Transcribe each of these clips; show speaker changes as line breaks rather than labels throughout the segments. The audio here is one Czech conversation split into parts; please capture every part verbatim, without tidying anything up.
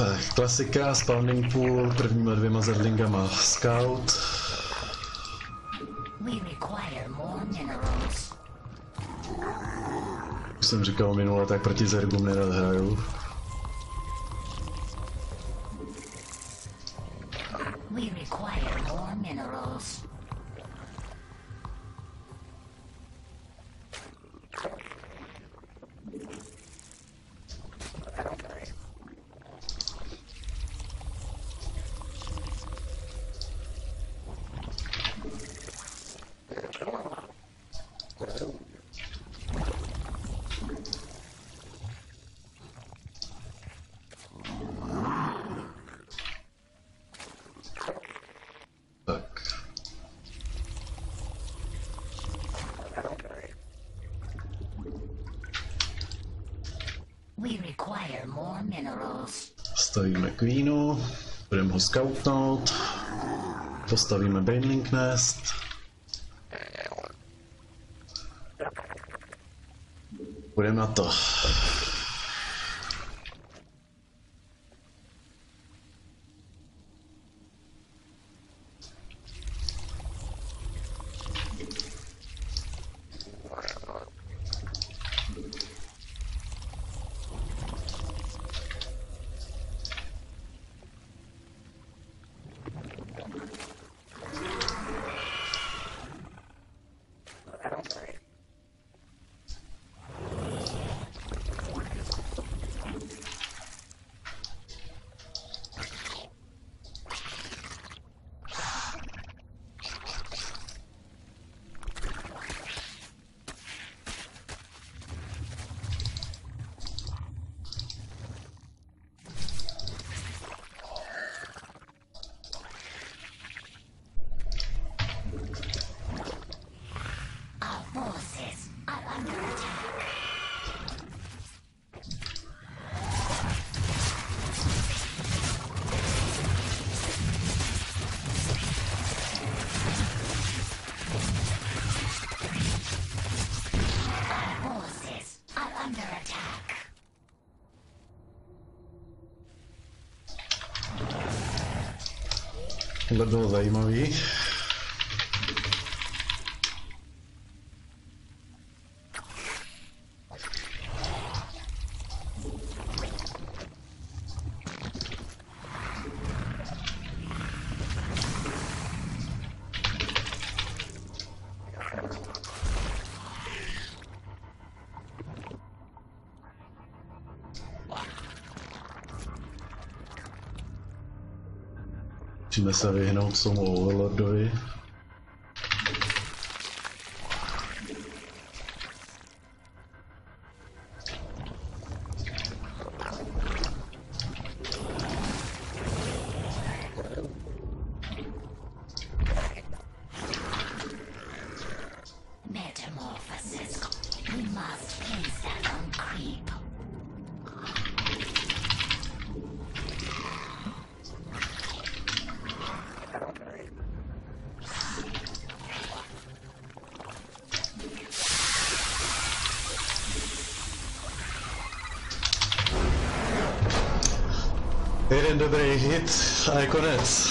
Tak, klasika, spawning pool, prvníma dvěma zerlingama scout. Už jsem říkal minule, tak proti zergům nerad hraju. Stavíme Queenu, budeme ho scoutnout, postavíme Baneling Nest. Budeme na to. Tohle bylo zajímavý. Musíme se vyhnout tomu Overlordovi. Jeden dobrý hit a je konec.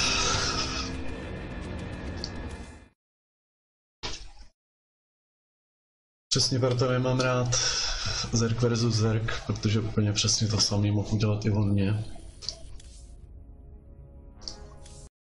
Přesně proto nemám rád Zerg versus Zerg, protože úplně přesně to samý mohu udělat i on mě.